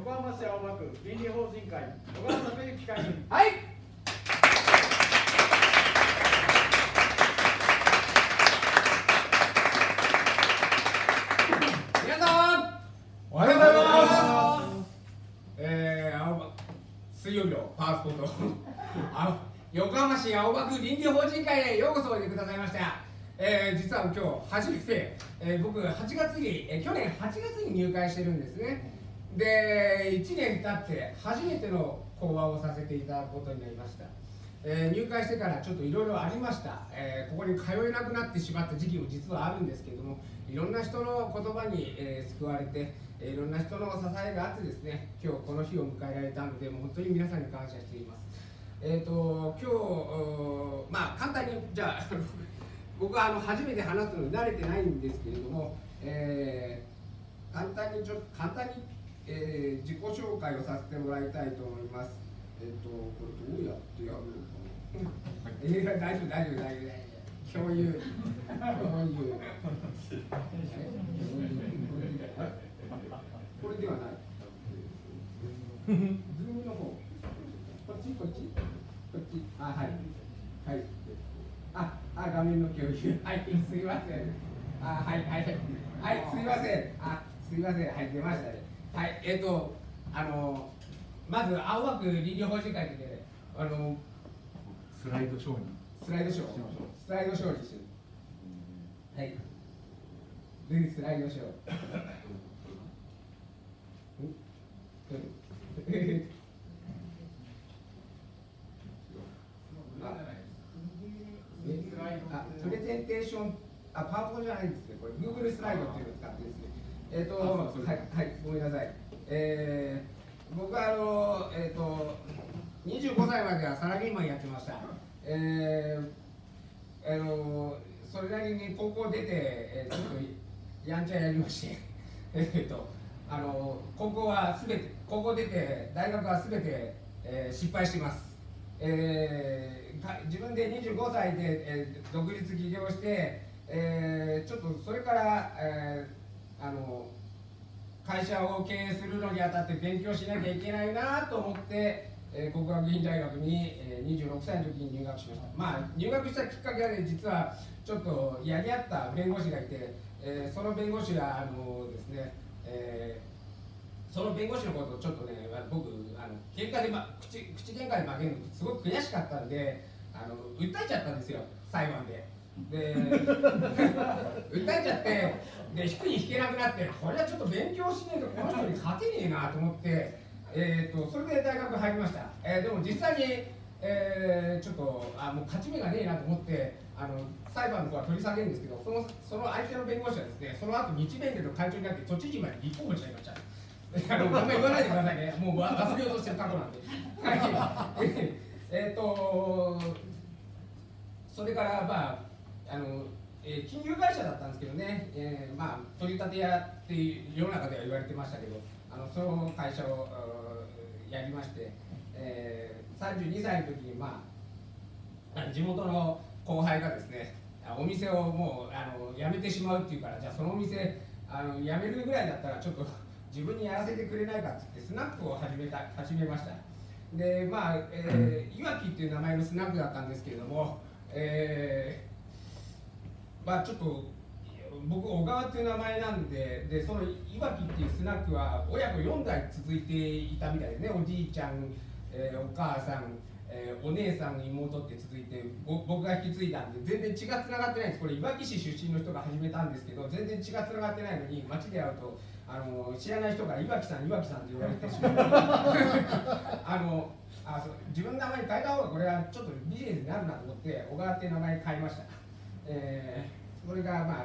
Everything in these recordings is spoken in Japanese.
横浜市青葉区倫理法人会小川隆之会員。 はい。皆さんおはようございます。水曜日のパワースポット横浜市青葉区倫理法人会へようこそおいでくださいました。実は今日初めて、僕8月に、去年8月に入会してるんですね。で1年経って初めての講話をさせていただくことになりました。入会してからちょっといろいろありました。ここに通えなくなってしまった時期も実はあるんですけれども、いろんな人の言葉に、救われて、いろんな人の支えがあってですね、今日この日を迎えられたので、もう本当に皆さんに感謝しています。今日まあ簡単にじゃあ僕は初めて話すのに慣れてないんですけれども、簡単に自己紹介をさせてもらいたいと思います。これどうやってやるのかな。大丈夫。共有。これではない。ズームの方。こっち。はい。画面の共有。はい、すいません。はい、すいません。はい、出ましたね。はい、まず青葉区倫理法人会で、 スライドショーにしましょう。 スライドショーにしよう。はい。で、スライドショー。プレゼンテーション、パワポじゃないんですね。これ Google スライドっていうのを使ってですね。はい、ごめんなさい。僕は25歳まではサラリーマンやってました。それなりに高校出て、ちょっとやんちゃやりまして高校出て大学はすべて、失敗してます。自分で25歳で、独立起業して、ちょっとそれから、会社を経営するのにあたって勉強しなきゃいけないなと思って、国学院大学に、26歳の時に入学しました。まあ、入学したきっかけは、ね、実はちょっとやり合った弁護士がいて、その弁護士がですね、その弁護士のことをちょっとね、僕喧嘩で、口喧嘩で負けるのすごく悔しかったんで、訴えちゃったんですよ、裁判で。で訴えちゃって、で引くに引けなくなって、これはちょっと勉強しないとこの人に勝てねえなと思って、それで大学入りました。でも実際に、ちょっともう勝ち目がねえなと思って、裁判の方は取り下げるんですけど、その相手の弁護士はですね、その後日弁連の会長になって都知事まで立候補しちゃいました。あんまり言わないでくださいね、もう忘れようとしてる過去なんで。それから金融会社だったんですけどね、取り立て屋っていう世の中では言われてましたけど、その会社をやりまして、32歳の時に、地元の後輩がですね、お店をもう辞めてしまうっていうから、じゃあそのお店辞めるぐらいだったらちょっと自分にやらせてくれないかって言ってスナックを始めました。でいわきっていう名前のスナックだったんですけれども、ちょっと僕小川っていう名前なんで、そのいわきっていうスナックは親子4代続いていたみたいですね。おじいちゃん、お母さん、お姉さん、妹って続いて、僕が引き継いだんで全然血がつながってないんです。これいわき市出身の人が始めたんですけど、全然血がつながってないのに街で会うと知らない人がいわきさんって言われてしまう自分の名前に変えた方がこれはちょっとビジネスになるなと思って小川っていう名前に変えました。それが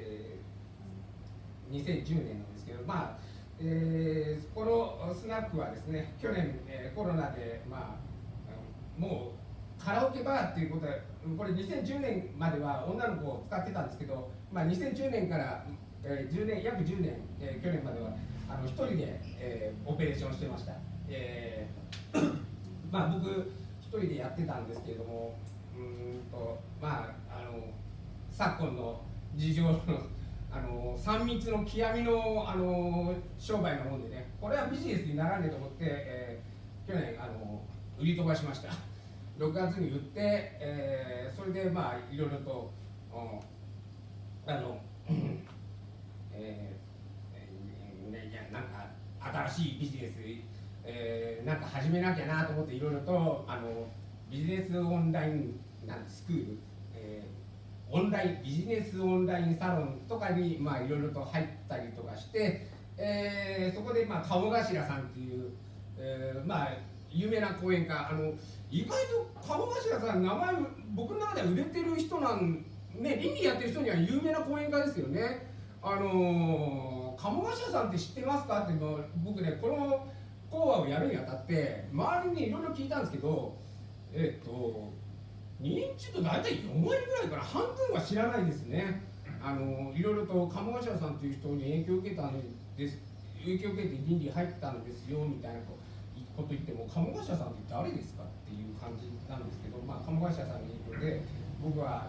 2010年なんですけど、このスナックはですね、去年、コロナで、もうカラオケバーっていうことで、これ2010年までは女の子を使ってたんですけど、2010年から約10年、去年までは一人で、オペレーションしてました。僕一人でやってたんですけれども、昨今の事情の 3密の極みの、商売なもんでね、これはビジネスにならんねえと思って、去年売り飛ばしました。6月に売って、それでまあいろいろとなんか新しいビジネス、なんか始めなきゃなと思っていろいろとビジネスオンラインスクール、ビジネスオンラインサロンとかにまあいろいろと入ったりとかして、そこでまあ鴨頭さんっていう、まあ有名な講演家、意外と鴨頭さん名前僕の中では売れてる人なんね、倫理やってる人には有名な講演家ですよね。鴨頭さんって知ってますかっていうのを僕ねこの講話をやるにあたって周りにいろいろ聞いたんですけど、認知度大体4割ぐらいから半分は知らないですね。いろいろと鴨頭さんという人に影響を受けて倫理入ったんですよみたいなこと言っても、鴨頭さんって誰ですかっていう感じなんですけど、まあ、鴨頭さんの影響で僕は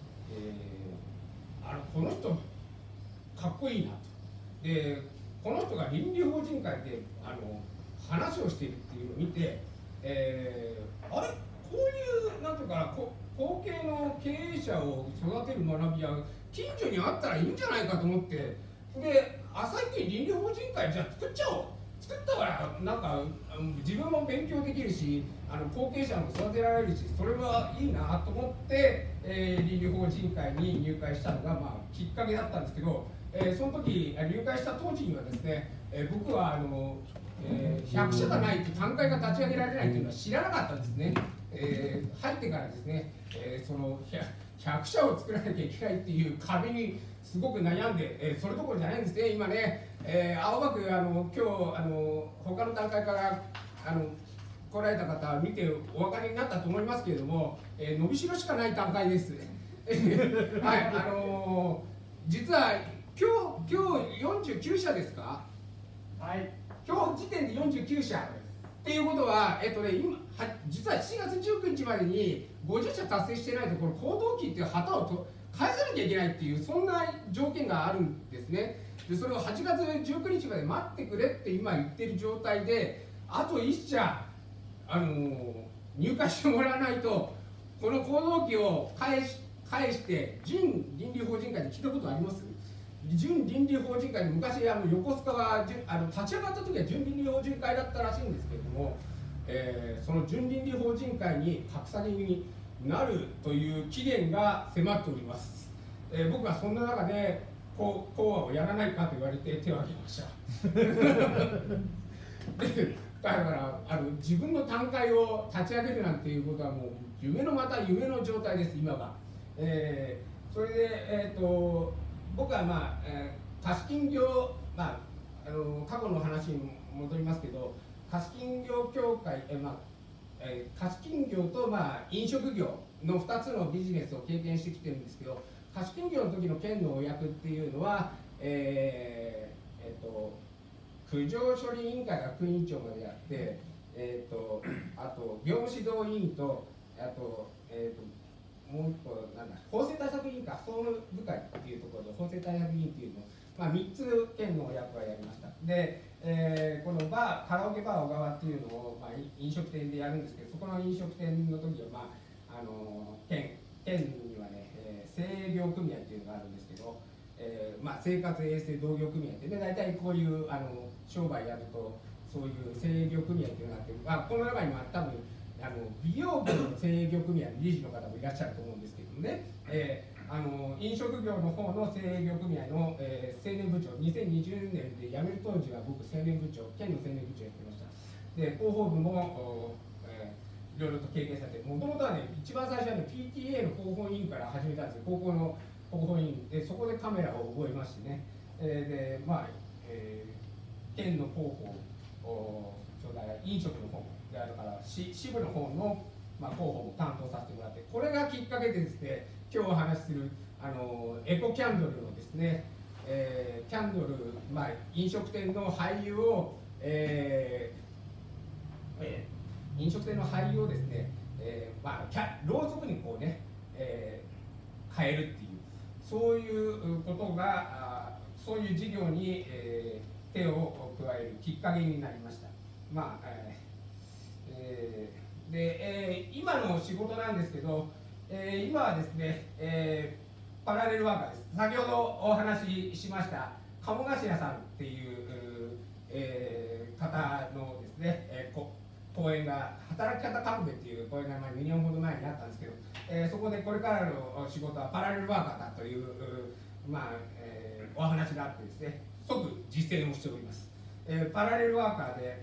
この人かっこいいなと。でこの人が倫理法人会で話をしているっていうのを見て、あれこういうなんていうかな後継の経営者を育てる学びは近所にあったらいいんじゃないかと思って、で朝日倫理法人会じゃあ作っちゃおう、作ったからなんか自分も勉強できるし後継者も育てられるしそれはいいなと思って、倫理法人会に入会したのが、まあ、きっかけだったんですけど、その時入会した当時にはですね、僕は100社がないと単会が立ち上げられないというのは知らなかったんですね。入ってからですね、その100社を作らなきゃいけないっていう壁にすごく悩んで、それどころじゃないんですね。今ね、青葉区今日他の段階から来られた方は見てお分かりになったと思いますけれども、伸びしろしかない段階です。はい、実は今日49社ですか？ はい。 今日時点で49社っていうことは、今実は7月19日までに50社達成してないと、この行動期っていう旗を返さなきゃいけないっていう、そんな条件があるんですね。でそれを8月19日まで待ってくれって今言ってる状態で、あと1社入会してもらわないと、この行動期を返して準倫理法人会で聞いたことあります？準倫理法人会で昔横須賀は立ち上がった時は準倫理法人会だったらしいんですけれども、その準倫理法人会に格下げになるという期限が迫っております。僕はそんな中で講話をやらないかと言われて手を挙げましただから自分の単会を立ち上げるなんていうことはもう夢のまた夢の状態です今は。それで、僕は、まあ貸金業、まあ、過去の話に戻りますけど、貸金業協会、貸金業と、まあ、飲食業の2つのビジネスを経験してきてるんですけど、貸金業の時の県のお役っていうのは、苦情処理委員会が副委員長までやって、あと業務指導委員と、あと、もう一個法制対策委員会、総務部会っていうところで法制対策委員っていうのを、まあ、3つ県の役割やりました。で、このカラオケバー小川っていうのを、まあ、飲食店でやるんですけど、そこの飲食店の時は、まあ、県にはね、清涼組合っていうのがあるんですけど、まあ、生活衛生同業組合ってね、大体こういう商売やるとそういう清涼組合っていうのがあって、まあ、この中には多分美容部の清涼組合の理事の方もいらっしゃると思うんですけどもね、飲食業の方の清涼組合の、青年部長、2020年で辞める当時は僕青年部長、県の青年部長やってました。で広報部もいろいろと経験されて、もともとはね、一番最初はね PTA の広報委員から始めたんですよ。高校の広報委員で、そこでカメラを覚えましてね、でまあ、県の広報、それから飲食の方であるから支部の方の、まあ、広報も担当させてもらって、これがきっかけでですね、今日お話しするエコキャンドルのですね、キャンドル、まあ、飲食店の廃油を、飲食店の廃油をですね、まあ、ろうそくにこうね、変えるっていう、そういうことがそういう事業に、手を加えるきっかけになりました。今の仕事なんですけど、今はですね、パラレルワーカーです。先ほどお話ししました鴨頭さんっていう、方のですね、講演が働き方革命っていう講演が2年ほど前にあったんですけど、そこでこれからの仕事はパラレルワーカーだという、お話があってですね、即実践をしております。パラレルワーカーで、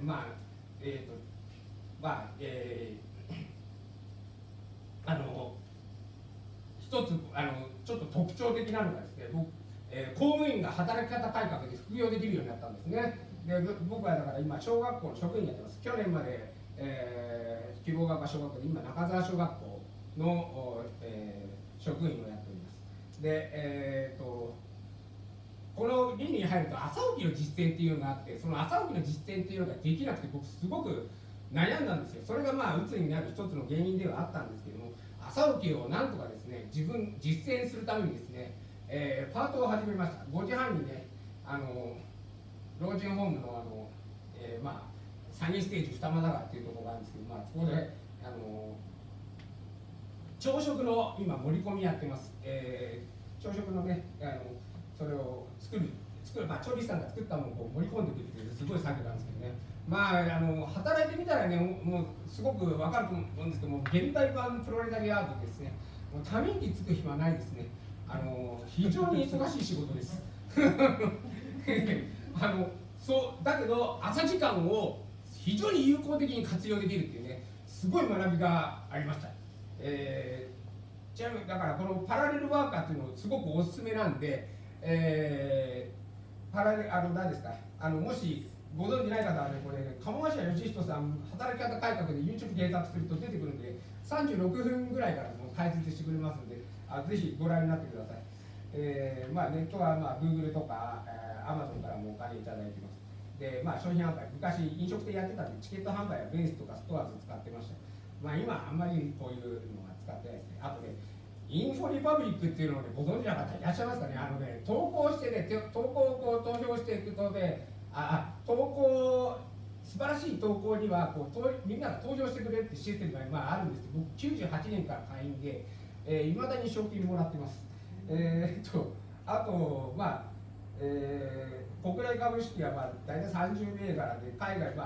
一つちょっと特徴的なのがですね、公務員が働き方改革で副業できるようになったんですね。で僕はだから今小学校の職員やってます。去年まで、希望学科小学校で今中澤小学校の、職員をやっております。で、この倫理に入ると朝起きの実践っていうのがあって、その朝起きの実践っていうのができなくて僕すごく悩んだんですよ。それがうつになる一つの原因ではあったんですけども、朝起きをなんとかですね実践するためにですね、パートを始めました。5時半にね、老人ホームのサニーステージ二俣川っていうところがあるんですけど、そこで朝食の今盛り込みやってます。朝食のねそれを作る調理師さんが作ったものを盛り込んでくるっていうすごい作業なんですけどね。働いてみたらね、もうすごく分かると思うんですけども、現代版プロレタリアートですね、もうためにつく暇はないですね。非常に忙しい仕事です。だけど朝時間を非常に有効的に活用できるっていうね、すごい学びがありました。ちなみにだからこのパラレルワーカーっていうのすごくおすすめなんで、何ですか、もしご存じない方はね、これ鴨頭義人さん働き方改革で YouTube 検索すると出てくるんで、36分ぐらいからもう解説してくれますんで、ぜひご覧になってください。ネットはGoogle とか、Amazon からもお金いただいてます。で、商品販売、昔飲食店やってたんで、チケット販売はベースとかストアーズ使ってました。今あんまりこういうのは使ってないですね。あとね、インフォリパブリックっていうのを、ご存知な方いらっしゃいますかね。投稿してね、投稿を投票していくとね、素晴らしい投稿にはみんなが投票してくれるってシステムがあるんですけど、僕98年から会員でいまだに賞金もらってます。あと国内株式は大体30銘柄で、海外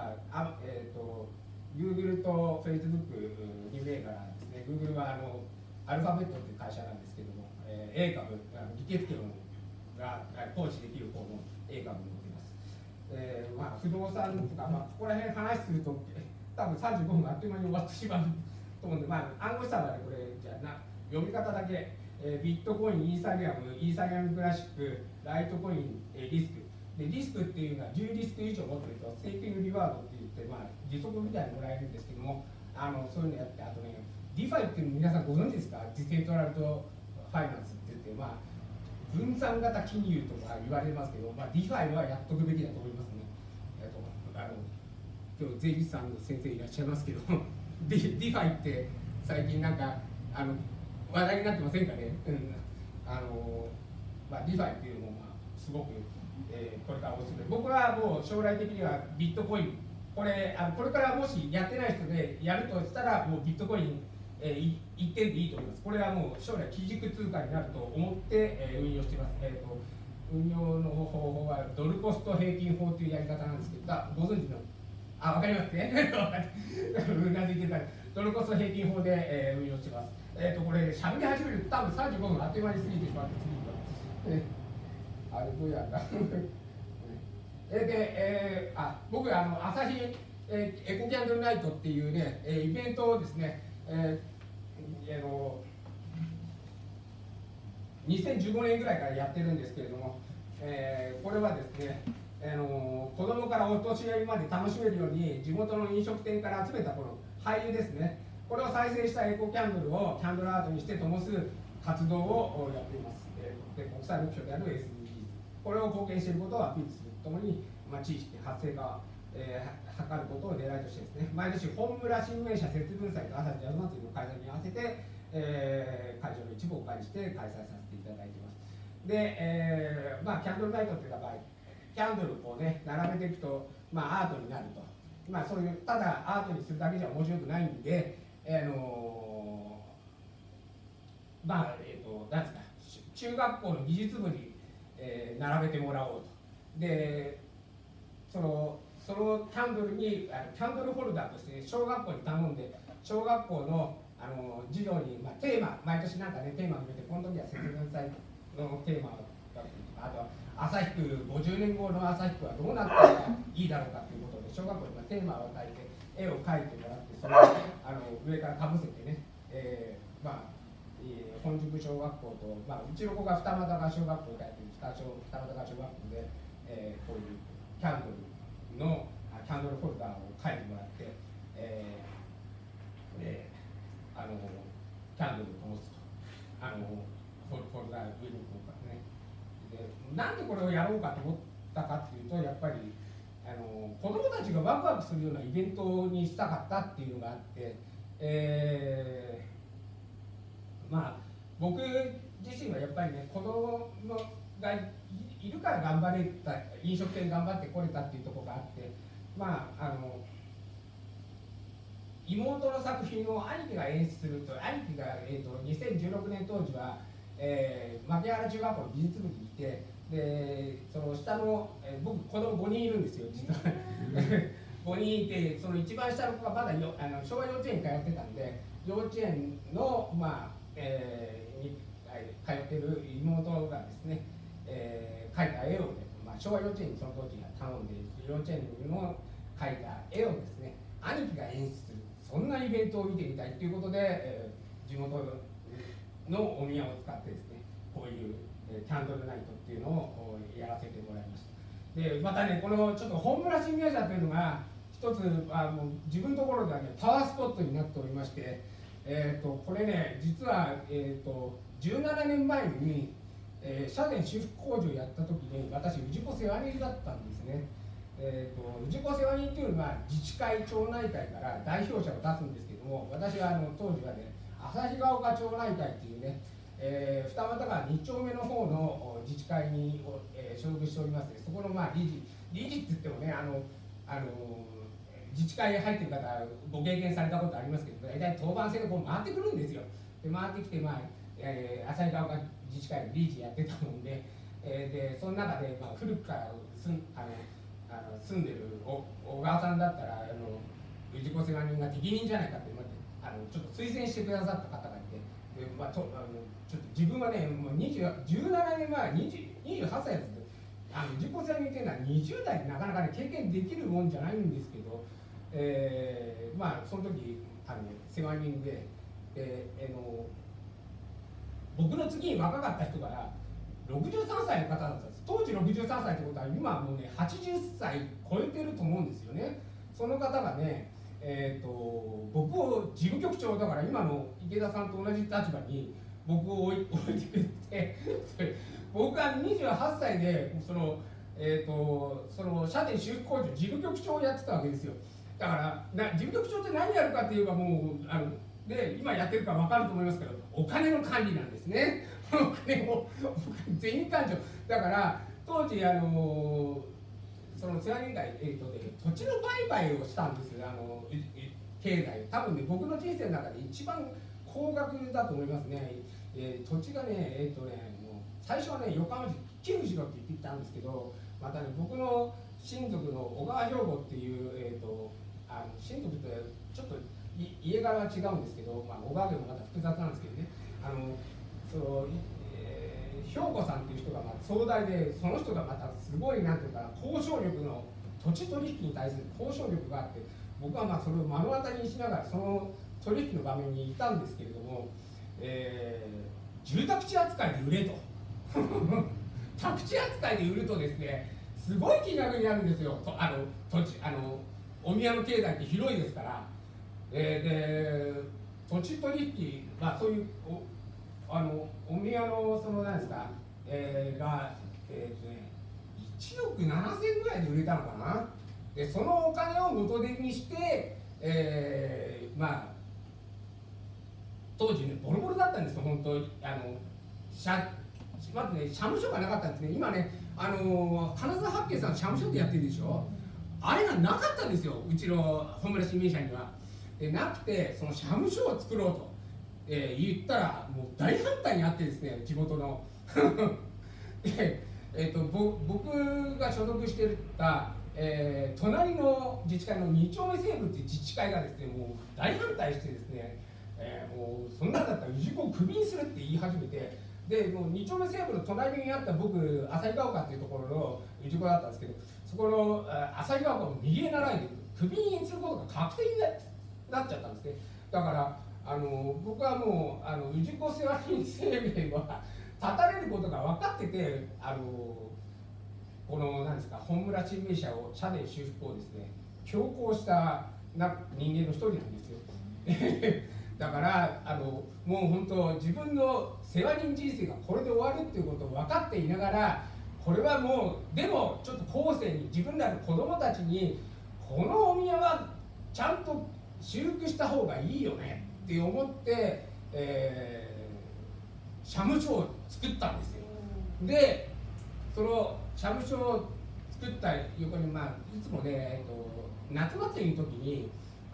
Google と Facebook 2銘柄ですね。Google はアルファベットっていう会社なんですけども、A 株、議決権が行使できる方の A 株を持っています。不動産とか、ここら辺話すると多分35分あっという間に終わってしまうと思うんで、暗号資産はね、これじゃ読み方だけ、ビットコイン、イーサリアムクラシック、ライトコイン、リスクで、リスクっていうのは10リスク以上持ってるとセーキングリワードって言って、利息みたいにもらえるんですけども、そういうのやって、あとね、ディファイっていうの皆さんご存知ですか？ディセントラルドファイナンスって言って、分散型金融とか言われますけど、ディファイはやっとくべきだと思いますね。今日税理士さんの先生いらっしゃいますけどディファイって最近話題になってませんかね。ディファイっていうのもすごく、これからおすすめ。僕はもう将来的にはビットコイン、これからもしやってない人でやるとしたら、もうビットコイン1点でいいと思います。これはもう将来基軸通貨になると思って、運用しています。運用の方法はドルコスト平均法というやり方なんですけど、ご存知のわかりますね。うなずいてたドルコスト平均法で、運用しています。これしゃべり始めると多分35分あっという間に過ぎてしまって次が、どうやんだ僕朝日エコキャンドルナイトっていうね、イベントをですね、2015年ぐらいからやってるんですけれども、これはですね、子供からお年寄りまで楽しめるように地元の飲食店から集めたこの廃油ですね、これを再生したエコキャンドルをキャンドルアートにして灯す活動をやっています。で国際目標である SDGs、 これを貢献していることをアピールするとともに、地域活性化を、図ることを狙いとしてですね、毎年本村新名社節分祭と朝日ジャズ祭りの開催に合わせて、会場の一部をお借りして開催させていただいています。 で、まあ、キャンドルナイトっていうのはキャンドルをね並べていくと、まあ、アートになると、まあ、そういうただアートにするだけじゃ面白くないんで、まあなんですか、中学校の美術部に、並べてもらおうと。でそのキャンドルにキャンドルホルダーとして小学校に頼んで、小学校の授業に、まあ、テーマ毎年なんかねテーマを決めて、この時は節分祭のテーマだったりとか、あとは旭区50年後の旭区はどうなったらいいだろうかということで、小学校にテーマを与えて絵を描いてもらって、それを上からかぶせてね、まあ本宿小学校と、まあ、うちの子が二俣川小学校でやってる二俣川小学校で、こういうキャンドルのキャンドルホルダーを書いてもらって、でキャンドルを灯すと、ホルダー上にこうかね。でなんでこれをやろうかと思ったかっていうと、やっぱり子どもたちがワクワクするようなイベントにしたかったっていうのがあって、まあ僕自身はやっぱりね、子供がいるから頑張れた、飲食店頑張ってこれたっていうところがあって、まあ妹の作品を兄貴が演出すると、兄貴が、2016年当時は、牧原中学校の美術部にいて、でその下の、僕子供5人いるんですよ実は5人いて、その一番下の子がまだ昭和幼稚園に通ってたんで、幼稚園のまあに通っている妹がですね、描いた絵をね、まあ、昭和幼稚園にその時は頼んで、幼稚園の描いた絵をですね、兄貴が演出する、そんなイベントを見てみたいということで、地元のお宮を使ってですね、こういう、キャンドルナイトっていうのをやらせてもらいました。でまたね、このちょっと本村新宮社というのが一つ自分のところではねパワースポットになっておりまして、これね実は、17年前に、社殿修復工事をやった時に私氏子世話人だったんですね。氏子世話人というのは自治会町内会から代表者を出すんですけども、私は当時はね旭ヶ丘町内会っていうね、二俣川2丁目の方の自治会に、所属しておりますので、そこのまあ理事って言ってもね、自治会に入ってる方ご経験されたことありますけど、大体当番制でこう回ってくるんですよ。で回ってきて、まあ旭川自治会の理事やってたもんで、でその中で、まあ、古くから住んでる小川さんだったら氏子世話人が適任じゃないかと思ってちょっと推薦してくださった方がいて、で、まあ、ちょっと自分はねもう17年前28歳です。氏子世話人っていうのは20代でなかなかね経験できるもんじゃないんですけど、まあその時世話人で、僕の次に若かった人が63歳の方だったんです。当時63歳ってことは今もうね80歳超えてると思うんですよね。その方がね、僕を事務局長だから今の池田さんと同じ立場に僕を置いてくれて僕は28歳でその社殿修復工事の事務局長をやってたわけですよ。だから事務局長って何やるかっていうか、もうで今やってるか分かると思いますけど、お金の管理なんですね。お金を銭勘定だから、当時その世話人会、土地の売買をしたんですよ。経済多分ね僕の人生の中で一番高額だと思いますね。土地がねもう最初はね横浜市寄付しろって言ってきたんですけど、またね僕の親族の小川兵庫っていう、親族ってちょっと家柄は違うんですけど、まあ、小川家もまた複雑なんですけどね、兵庫さんっていう人がまあ壮大で、その人がまたすごいなんていうか交渉力の土地取引に対する交渉力があって、僕はまあそれを目の当たりにしながらその取引の場面にいたんですけれども、住宅地扱いで売れと宅地扱いで売るとですね、すごい金額になるんですよ。土地お宮の境内って広いですから、で土地取引、まあそういうお宮のその何ですか、が1億7000ぐらいで売れたのかな。でそのお金を元手にして、まあ当時ねボロボロだったんですよ本当。 まずね、社務所がなかったんですね。今ね、金沢八景さん社務所でやってるでしょ。あれがなかったんですよ、うちのホームレス新聞社には。でなくて、その社務所を作ろうと、言ったら、もう大反対にあってですね、地元の。で僕が所属してた、隣の自治会の二丁目西部っていう自治会がですね、もう大反対してですね、もうそんなんだったら氏子をクビにするって言い始めて、でもう二丁目西部の隣にあった僕、旭川丘っていうところの氏子だったんですけど、そこの旭川丘を右へ習いでクビにすることが確定になっちゃったんですね。だから僕はもう氏子世話人生命は断たれることが分かってて、この何ですか、本村新聞社を社殿修復をですね強行した人間の一人なんですよ。だからもう本当自分の世話人人生がこれで終わるっていうことを分かっていながら、これはもうでもちょっと後世に自分らの子供たちにこのお宮はちゃんと修復した方がいいよねって思って、社務所を作ったんですよ。でその社務所を作った横に、いつもね、夏祭りの時に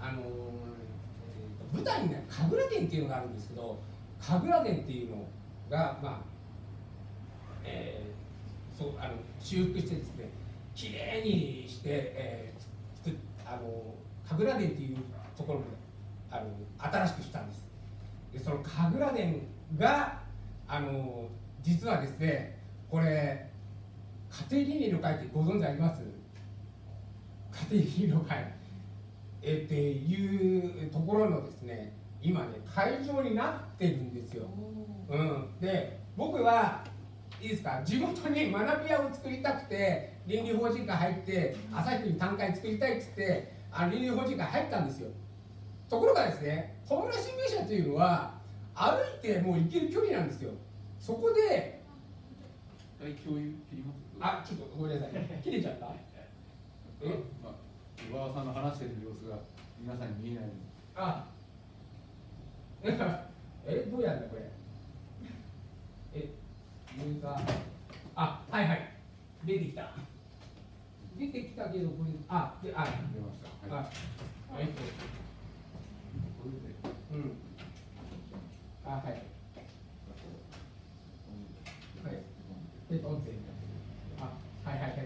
舞台になる神楽殿っていうのがあるんですけど、神楽殿っていうのが修復してですね、きれいにして、神楽殿っていうところも新しくしたんです。でその神楽殿が実はですね、これ家庭倫理の会ってご存知あります？家庭倫理の会っていうところのですね、今ね会場になってるんですよ。で僕はいいですか、地元に学び屋を作りたくて倫理法人会入って朝日に単会作りたいっつって倫理法人会入ったんですよ。ところがですね、小村新聞社というのは歩いてもう行ける距離なんですよ。そこで共有切ります？ ちょっとごめんなさい、切れちゃった。 小川さんの話している様子が皆さんに見えないので。 どうやるんだこれ。ユーザー、はいはい、出てきたけど、これ、出ました。はい。はい。音声。はいはいはい。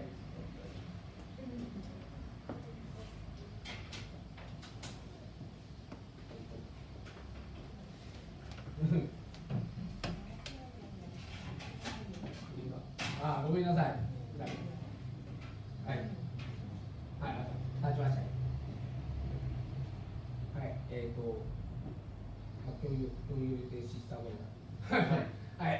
ごめんなさい。はい。立ちました。はい。共有停止した方がいい。はい。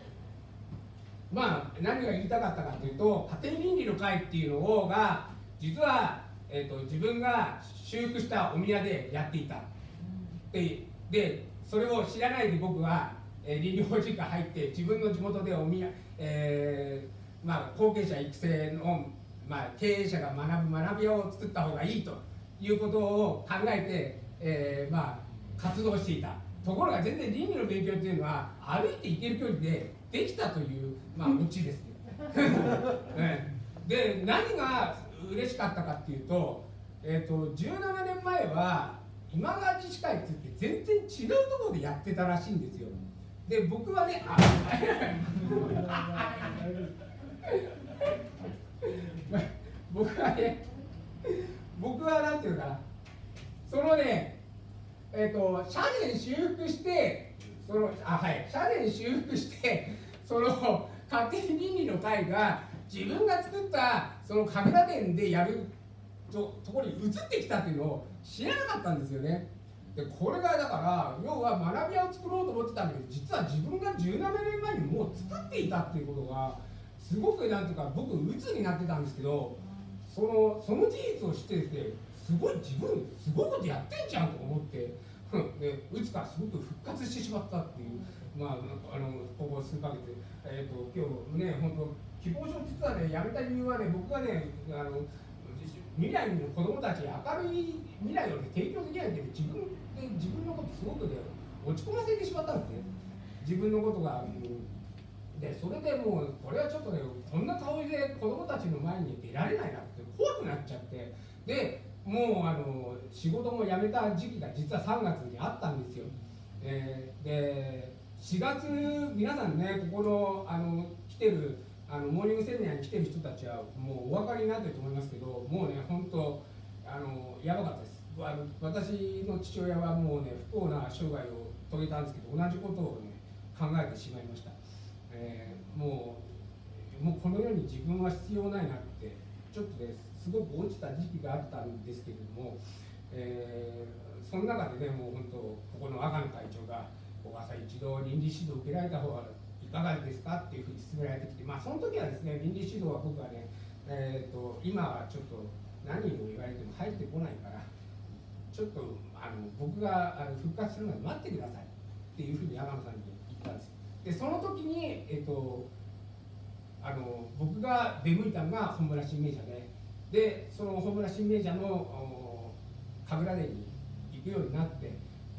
何が言いたかったかというと、家庭倫理の会っていうのが実は、自分が修復したお宮でやっていた。でそれを知らないで僕は倫理法人会入って自分の地元でお宮、後継者育成の、経営者が学び屋を作った方がいいということを考えて、活動していた。ところが全然倫理の勉強っていうのは歩いて行ける距離でできたという、オチですね。で何が嬉しかったかっていうと、17年前は今川自治会って言って全然違うところでやってたらしいんですよ。で僕はね僕はなんていうかな、そのね社殿修復して社殿修復してその家庭倫理の会が自分が作ったその神楽殿でやるところに移ってきたっていうのを知らなかったんですよね。でこれがだから要は学び屋を作ろうと思ってたんだけど、実は自分が17年前にもう作っていたっていうことがすごくなんていうか、僕鬱になってたんですけど、その事実を知ってですね、すごい自分すごいことやってんじゃんと思ってで鬱からすごく復活してしまったっていう、ここ数ヶ月今日ね、本当希望書実はねやめた理由はね、僕がね未来の子供たちに明るい未来を、提供できないけど自分のことすごくね落ち込ませてしまったんですね。自分のことがでそれでもうこれはちょっとねこんな顔で子供たちの前に出られないなって怖くなっちゃって、でもう仕事も辞めた時期が実は3月にあったんですよ。で4月皆さんねここの来てるモーニングセミナーに来てる人たちはもうお分かりになってると思いますけど、もうね本当やばかったです。私の父親はもうね不幸な生涯を遂げたんですけど、同じことをね考えてしまいました。もうこの世に自分は必要ないなってちょっとねすごく落ちた時期があったんですけれども、その中でねもう本当ここの赤野会長が小川さん一度倫理指導を受けられた方がいかがですかっていうふうに勧められてきて、その時はですね倫理指導は僕はね、今はちょっと何を言われても入ってこないからちょっと僕が復活するまで待ってくださいっていうふうに赤野さんに言ったんですよ。でその時に、僕が出向いたのが本村新名社で、その本村新名社の神楽殿に行くようになって、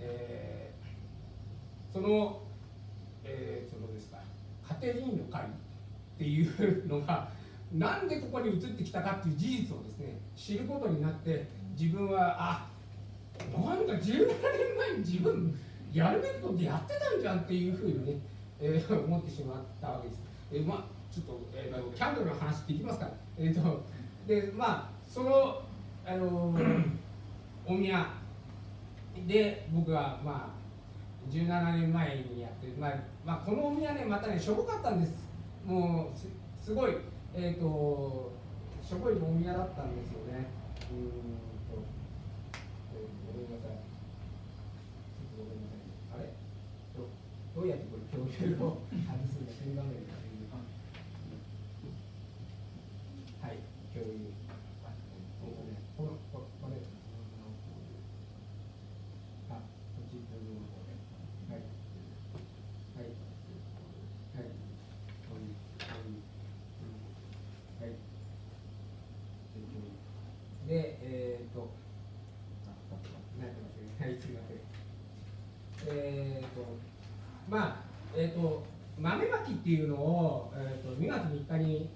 そのですか家庭議員の会っていうのがなんでここに移ってきたかっていう事実をですね知ることになって、自分はなんか17年前に自分やるべきことやってたんじゃんっていうふうにね、思ってしまったわけです。ちょっと、キャンドルの話っていきますから、でその、お宮で僕は17年前にやって、このお宮ねまたねしょぼかったんです。もうすごいしょぼいお宮だったんですよね。ごめんなさい。ごめんなさい。あれ？どうやってこれ共有を外すんだ？この画面で。はい、共有。これ。こっち共有の方で。はい。はい。はい。共有。はい。で、なってますね。はい、すみません。豆まきっていうのを、2月3日に、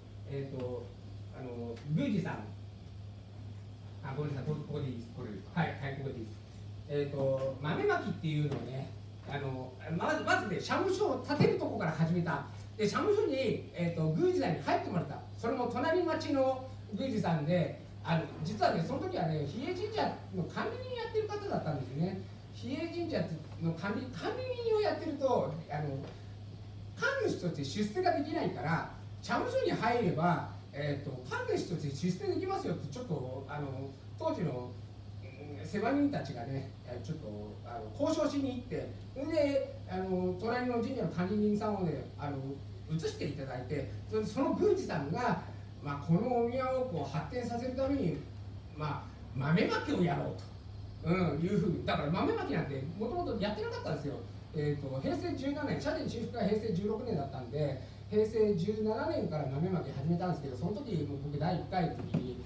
宮司さん、ごめんなさい、ここでいいです、これです。はい、ここでいいです。豆まきっていうのをね、まずね、社務所を建てるところから始めた。で、社務所に、宮司さんに入ってもらった。それも隣町の宮司さんで、実はね、その時はね、比叡神社の管理人やってる方だったんですよね。比叡神社の管理人をやってると、神主として出世ができないから、社務所に入れば、神主として出世できますよって、ちょっと当時の世話人たちがね、ちょっと交渉しに行って、それで隣の神社の管理人さんをね、移していただいて、その宮司さんが、このお宮をこう発展させるために、豆まきをやろうと、いうふうに、だから豆まきなんてもともとやってなかったんですよ。平成17年、社殿修復が平成16年だったんで、平成17年から豆まき始めたんですけど、その時僕第1回の時に、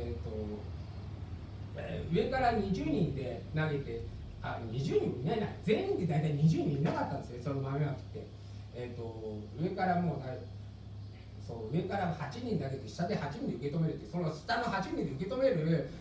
上から20人で投げて、20人もいないな、全員で大体20人いなかったんですよ、その豆まきって。上からもう上から8人投げて下で8人で受け止めるって、その下の8人で受け止める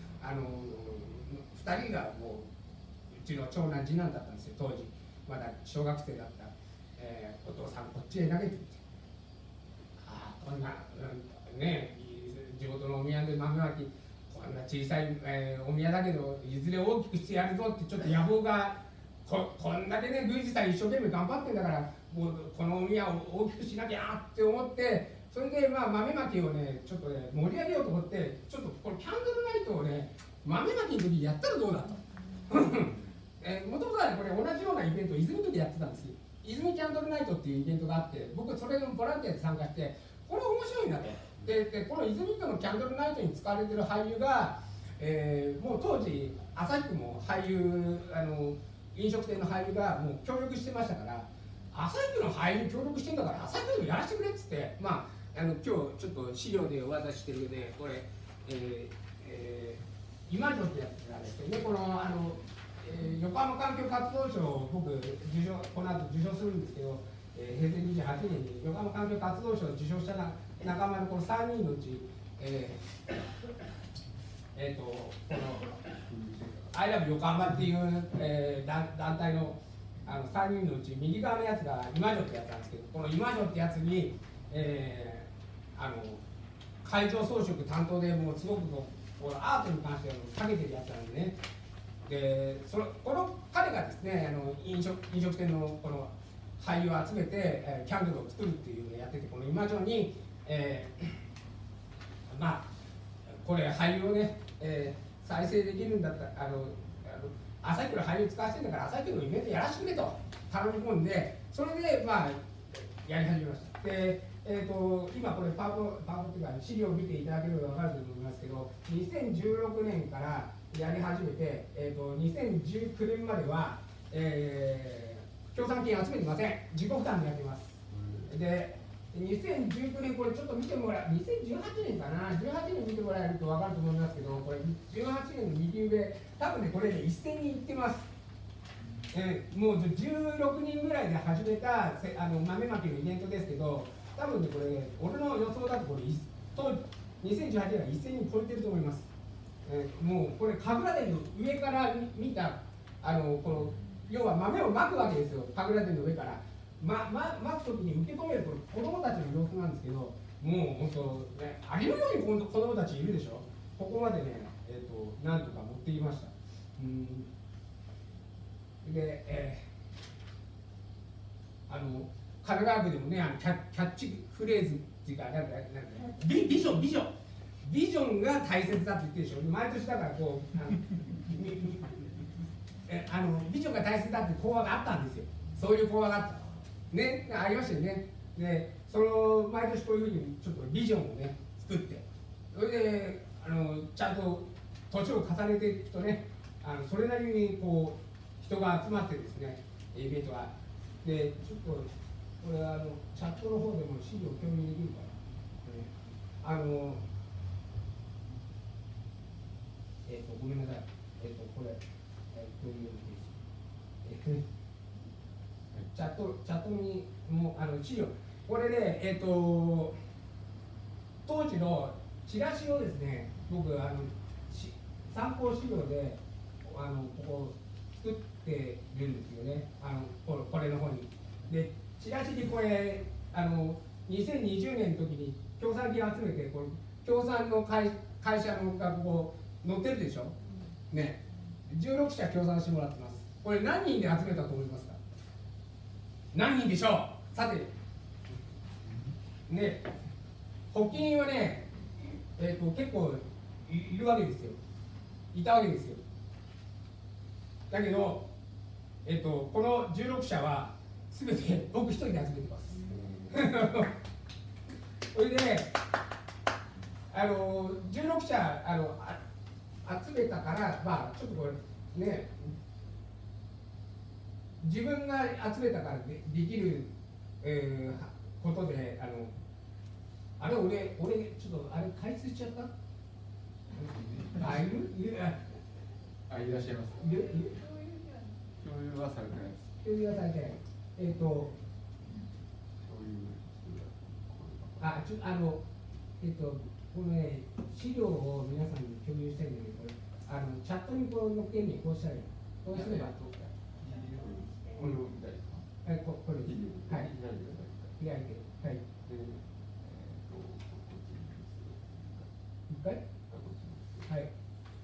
2人がもううちの長男次男だったんですよ、当時まだ小学生だった、お父さんこっちへ投げてって、こんな、ね、地元のお宮で豆まきこんな小さい、お宮だけどいずれ大きくしてやるぞってちょっと野望がこんだけね宮司さん一生懸命頑張ってんだから、もうこのお宮を大きくしなきゃって思って、それで豆まきをねちょっとね盛り上げようと思って、ちょっとこれキャンドルナイトをね豆まきの時にやったらどうだと。もともとはねこれ同じようなイベントを泉区でやってたんですよ。泉キャンドルナイトっていうイベントがあって、僕それのボランティアで参加して、これ面白いなと。でこの泉区のキャンドルナイトに使われてる俳優が、もう当時朝日区も俳優飲食店の俳優がもう協力してましたから、朝日区の俳優協力してんだから朝日区でもやらせてくれっつって、今日ちょっと資料でお渡ししてるね、これ、今城ってやつなんですけどね、この横浜環境活動賞を僕この後受賞するんですけど、 平成28年に横浜環境活動賞を受賞した仲間のこの3人のうち、このアイラブ横浜っていう、団体の3人のうち右側のやつが今城ってやつなんですけど、この今城ってやつに、会場装飾担当でもうすごくこうアートに関して長けてるやつなんでね。でこの彼がですね飲食店のこの俳優を集めて、キャンドルを作るっていうのをやってて、この今城に、まあこれ俳優をね、再生できるんだったら朝日の俳優使わせてんだから朝日のイベントやらせてくれと頼み込んで、それでまあやり始めました。で今これパワポっていうか資料を見ていただければ分かると思いますけど、2016年からやり始めて、2019年までは、協賛金集めてません。自己負担でやってます。で2019年これちょっと見てもらう、2018年かな、18年見てもらえると分かると思いますけど、これ18年の右上、多分ねこれね1000人いってます。もう16人ぐらいで始めた豆まきのイベントですけど、多分ねこれね俺の予想だとこれ2018年は1000人超えてると思います。もうこれ神楽殿の上から見たこの要は豆をまくわけですよ、神楽殿の上から。まくときに受け止めると子供たちの様子なんですけど、もう本当ね、ありのように子供たちいるでしょ。ここまでね、なんとか持ってきました。で、神奈川区でもねキャッチフレーズっていうかビジョンが大切だって言ってるでしょ。毎年だからこうビジョンが大切だって講話があったんですよ。そういう講話があったね、ありましたよね。で毎年こういうふうにちょっとビジョンをね作って、それでちゃんと年を重ねていくとね、それなりにこう人が集まってですね、イベントがでちょっとこれチャットの方でも資料共有できるかな。ごめんなさい。これ共有です。チャットにも資料、これで、当時のチラシをですね、僕参考資料でここ作ってるんですよね、これの方に。でチラシにこれ2020年の時に協賛金集めて、これ協賛の会社のがここ載ってるでしょ、ね、16社協賛してもらってます。これ何人で集めたと思いますか？何人でしょう。さてね、発起人はね、結構いるわけですよ、いたわけですよ。だけど、この16社は全て僕一人で集めてますそれでね、16社集めたから、まあちょっとこれね、自分が集めたからできる、ことで俺ちょっと解説しちゃった。 いらっしゃいます。共有はされてないです。 共有はされてない。このね、資料を皆さんに共有したいんだけど、チャットにこう載っけるにこうしたらいい。こうすればどうか。これ、はい。開いて、はい。一回。はい。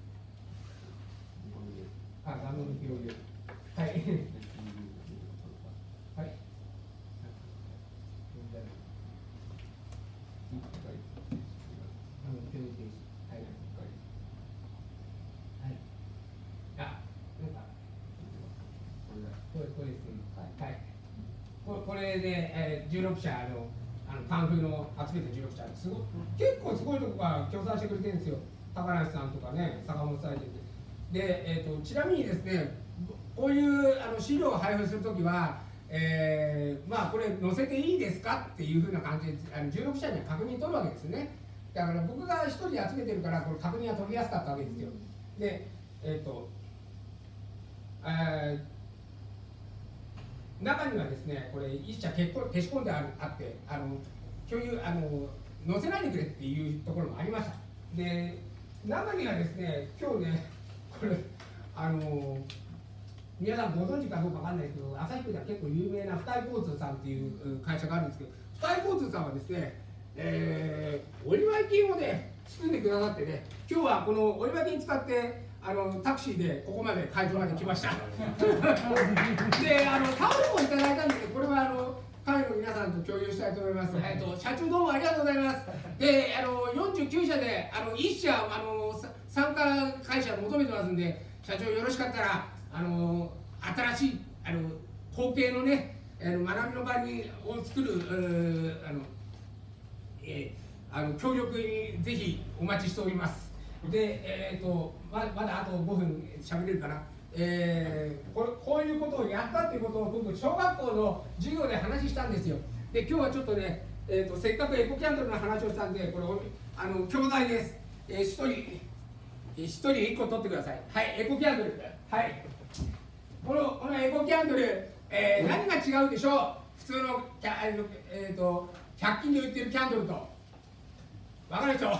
画面の共有。はい。はい。これで、16社パンフの集めて16社結構すごいとこが協賛してくれてるんですよ。高梨さんとかね、坂本さんで、ちなみにですね、こういう資料を配布するときは、まあこれ載せていいですかっていうふうな感じで16社には確認取るわけですね。だから僕が1人で集めてるからこれ確認は取りやすかったわけですよ。で中にはですね、これ一社消し込んであって、共有載せないでくれっていうところもありました。で、中にはですね、今日ね、これ皆さんご存知かどうかわかんないですけど、旭区では結構有名な深井交通さんっていう会社があるんですけど、深井交通さんはですね、お祝い金をね包んでくださってね、今日はこのお祝い金使ってタクシーでここまで会場まで来ました。でタオルもいただいたんで、これは会の皆さんと共有したいと思います。社長どうもありがとうございます。で49社で1社参加会社求めてますんで、社長よろしかったら新しい後継のね学びの場を作る協力にぜひお待ちしております。で、まだあと5分喋れるかな。こういうことをやったっていうことを僕小学校の授業で話したんですよ。で今日はちょっとね、せっかくエコキャンドルの話をしたんで、これ教材です。一人1個取ってください。はい、エコキャンドル。はい。このエコキャンドル、何が違うでしょう。普通の100均で売ってるキャンドルと。わかるでしょ。はい。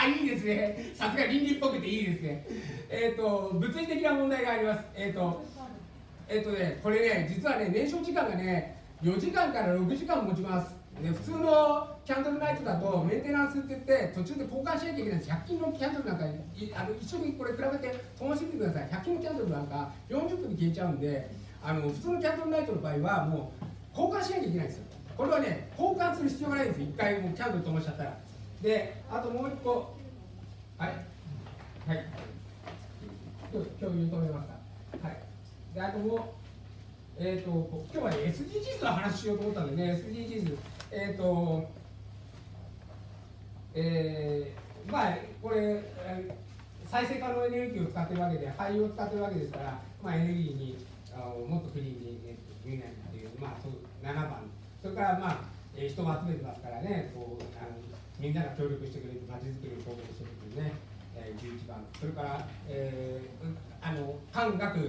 いいですね。さすが倫理っぽくていいですね。物理的な問題があります。これね、実はね、燃焼時間がね、4時間から6時間持ちます。で普通のキャンドルライトだとメンテナンスって言って途中で交換しなきゃいけないんです。100均のキャンドルなんか一緒にこれ比べて灯してみてください。100均のキャンドルなんか40分で消えちゃうんで、普通のキャンドルライトの場合はもう交換しなきゃいけないんですよ。これはね、交換する必要がないんですよ。1回もうキャンドル灯しちゃったら。であともう1個、共有止めました。であともう今日はね SDGs の話しようと思ったんでね、 SDGsこれ再生可能エネルギーを使ってるわけで、廃油を使ってるわけですから、エネルギーにもっとクリーンに見えないっていう、そう7番、それから人を集めてますからね、みんなが協力してくれてまちづくりを協力してくれるね、11番、それから官学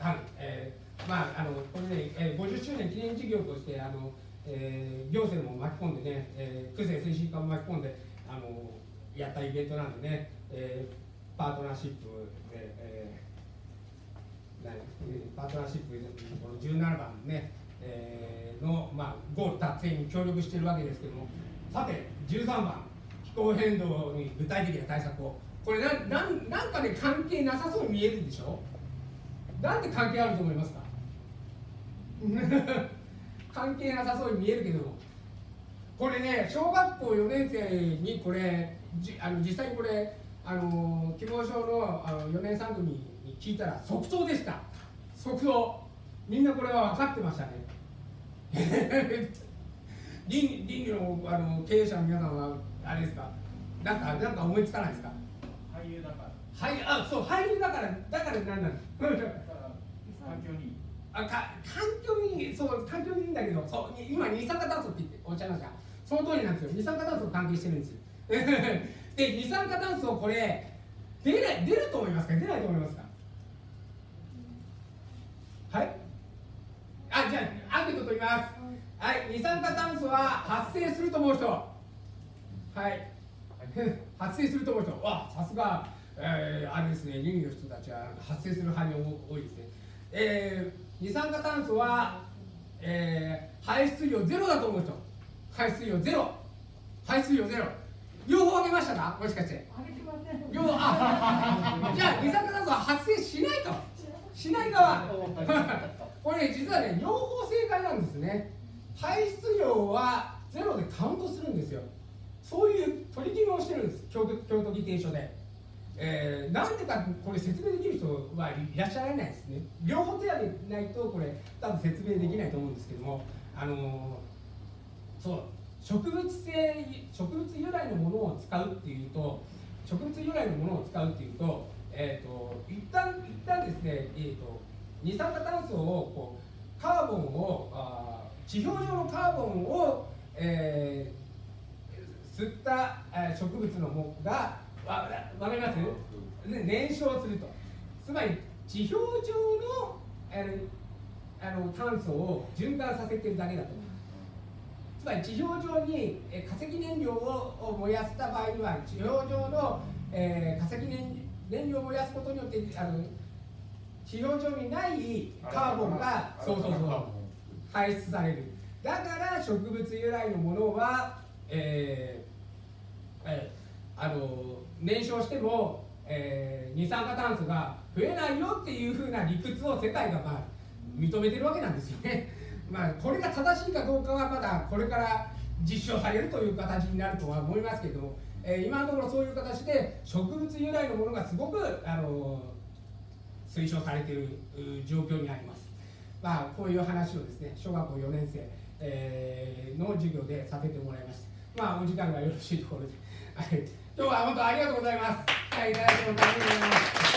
これね、50周年記念事業として行政も巻き込んでね、区政推進課も巻き込んでやったイベントなんでね、パートナーシップで、パートナーシップこの17番ね、の、ゴール達成に協力しているわけですけども、さて13番、気候変動に具体的な対策を、これなんかね関係なさそうに見えるでしょ。なんで関係あると思いますか。関係なさそうに見えるけども、これね、小学校4年生にこれ実際にこれ希望小の4年3組に聞いたら即答でした。即答。みんなこれは分かってましたね。倫理の経営者の皆さんはあれですか、なんか思いつかないですか。 俳優だから。 そう、俳優だから何なの。 環境に環境にいいんだけど、今二酸化炭素っておっしゃいました。その通りなんですよ。二酸化炭素と関係してるんですよ。で二酸化炭素これ出ると思いますか、出ないと思いますか。はい。じゃあアンケート取ります。はい、二酸化炭素は発生すると思う人。はい。発生すると思う人。さすが、あれですね、倫理の人たちは発生する派に多いですね。二酸化炭素は、排出量ゼロだと思う人。排出量ゼロ。両方挙げましたか、もしかして。 挙げてません。 じゃあ二酸化炭素は発生しないと。しない側。これ、実はね、両方正解なんですね。排出量はゼロでカウントするんですよ。そういう取り決めをしてるんです、京都議定書で。なんでかこれ説明できる人はいらっしゃらないですね。両方手挙げないとこれ多分説明できないと思うんですけども、そう植物由来のものを使うっていうと、一旦ですね、二酸化炭素をカーボンを地表上のカーボンを、吸った植物のものがわかります？燃焼すると。つまり地表上の炭素を循環させてるだけだと思います。つまり地表上に化石燃料を燃やした場合には、地表上の化石燃料を燃やすことによって地表上にないカーボンが排出される。だから植物由来のものは、燃焼しても、二酸化炭素が増えないよっていうふうな理屈を世界が認めてるわけなんですよね。これが正しいかどうかはまだこれから実証されるという形になるとは思いますけれども、今のところそういう形で植物由来のものがすごく推奨されている状況にあります。こういう話をですね、小学校4年生、の授業でさせてもらいました。お時間がよろしいところで、今日は本当ありがとうございます。いただいて本当にありがとうございます。